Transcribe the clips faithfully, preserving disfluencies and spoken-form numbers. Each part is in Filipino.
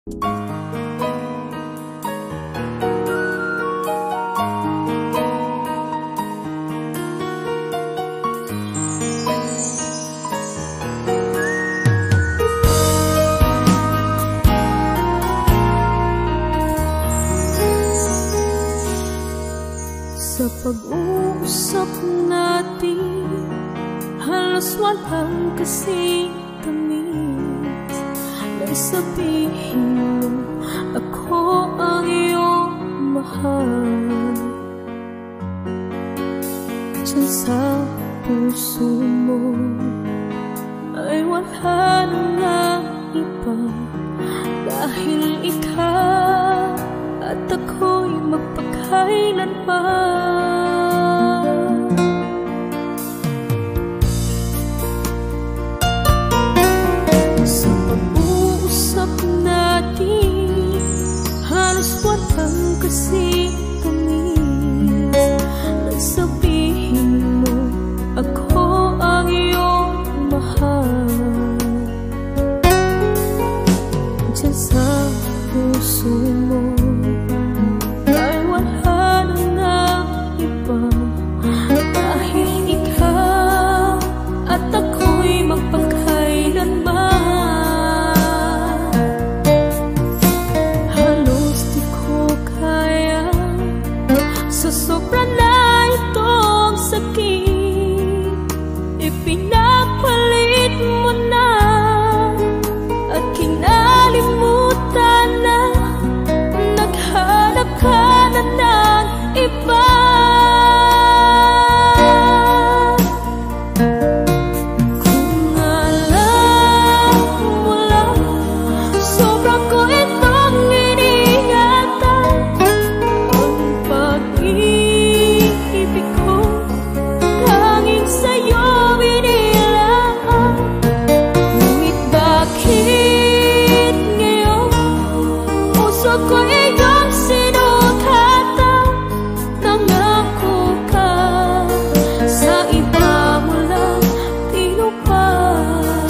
Sa pag-uusap natin, halos walang kasing tamis. Nang sabihin mo, ako ang iyong mahal. Diyan sa puso mo ay wala nang iba, dahil ikaw at ako'y magpakailanman. Sa pag-uusap natin, halos walang kasing tamis. Nang sabihin mo, ako ang iyong mahal. Diyan sa puso mo ay wala nang iba, dahil ikaw at ako'y magpakailanman. Halos di ko kaya, sa sobra na itong sakit, ipinapalit mo na at kinalimutan na. Naghanap ka na ng iba. Kung alam mo lang, sobrang ko itong iniingatan. Ang pag-ibig ko, tanging sa'yo inilaan. Ngunit bakit ngayon puso ko iyong sinukatan? Nangako ka, sa iba mo lang tinupad.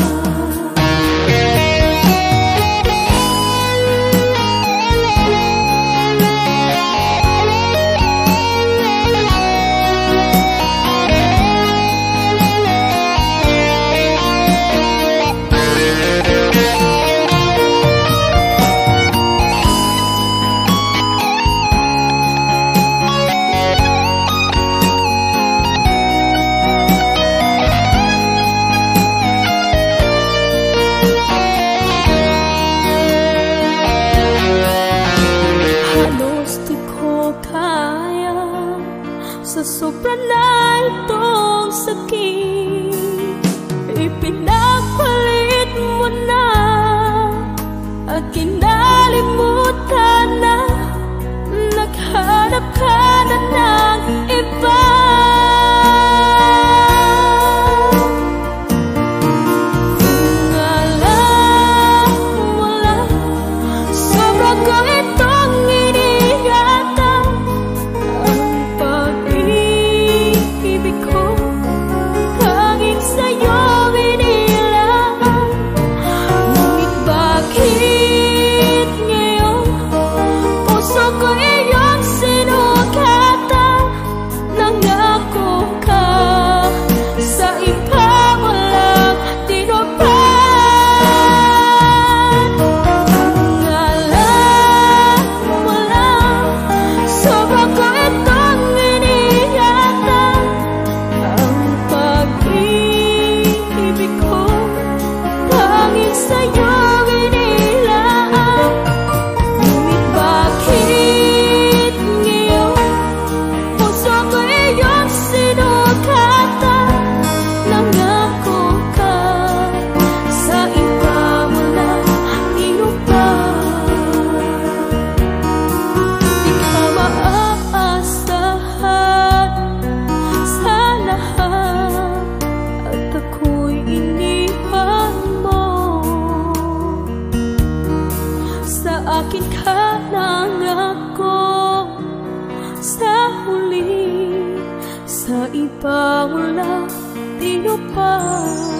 Halos di ko kaya, sa sobra na itong sakit, ipinapalit mo na at kinalimutan na. Naghanap ka na ng iba. Kung alam mo lang, sobra ko itong iniingatan. Ang pag-ibig ko, tanging sa'yo inilaan. Ngunit bakit ngayon puso ko iyong sinukatan? Nangako ka, sa iba mo lang tinupad. Kung alam mo lang, sobra ko itong iniingatan. Ang pag-ibig ko, tanging sa'yo inilaan. Ngunit bakit ngayon puso ko iyong sinukatan? Nangako ka, sa iba mo lang tinupad. Di ka maaasahan sa lahat, at ako'y iniwan mo. Sa akin ka nangako, sa huli, sa iba mo lang tinupad.